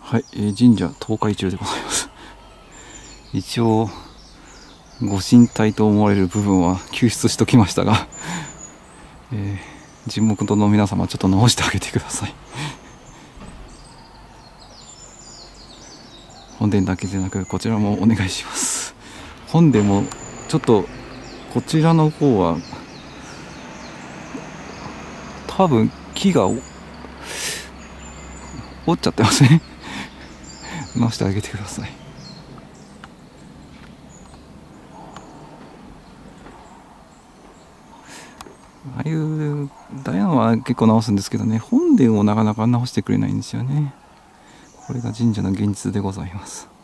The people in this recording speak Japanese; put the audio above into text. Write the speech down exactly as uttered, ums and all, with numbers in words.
はい、えー、神社倒壊中でございます。一応ご神体と思われる部分は救出しときましたが、えー、神木堂の皆様ちょっと直してあげてください。本殿だけでなくこちらもお願いします。本殿もちょっとこちらの方は多分木が折っちゃってますね。直してあげてください。ああいうダイヤは結構直すんですけどね、本殿をなかなか直してくれないんですよね。これが神社の現実でございます。